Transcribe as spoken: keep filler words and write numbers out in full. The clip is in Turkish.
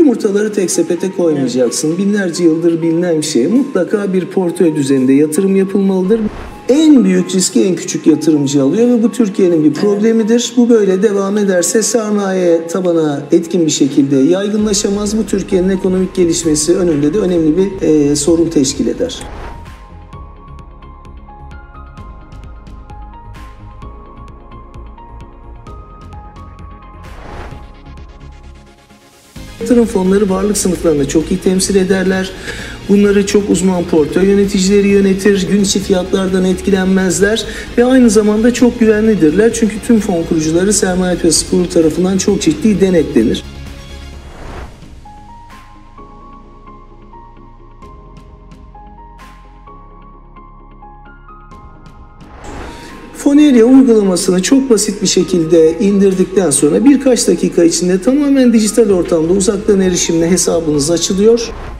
yumurtaları tek sepete koymayacaksın. Binlerce yıldır bilinen bir şey. Mutlaka bir portföy düzeninde yatırım yapılmalıdır. En büyük riski en küçük yatırımcı alıyor ve bu Türkiye'nin bir problemidir. Bu böyle devam ederse sermaye tabana etkin bir şekilde yaygınlaşamaz. Bu Türkiye'nin ekonomik gelişmesi önünde de önemli bir e, sorun teşkil eder. Yatırım fonları varlık sınıflarını çok iyi temsil ederler. Bunları çok uzman portföy yöneticileri yönetir, gün içi fiyatlardan etkilenmezler ve aynı zamanda çok güvenlidirler. Çünkü tüm fon kurucuları Sermaye Piyasası Kurulu tarafından çok ciddi denetlenir. Foneria uygulamasını çok basit bir şekilde indirdikten sonra birkaç dakika içinde tamamen dijital ortamda uzaktan erişimle hesabınız açılıyor.